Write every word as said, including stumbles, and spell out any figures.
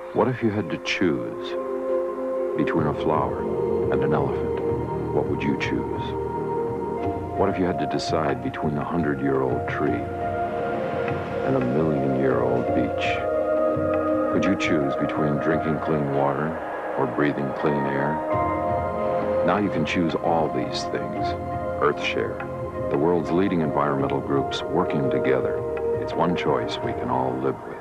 What if you had to choose between a flower and an elephant? What would you choose? What if you had to decide between a hundred-year-old tree and a million-year-old beach? Could you choose between drinking clean water or breathing clean air? Now you can choose all these things. EarthShare, the world's leading environmental groups working together. It's one choice we can all live with.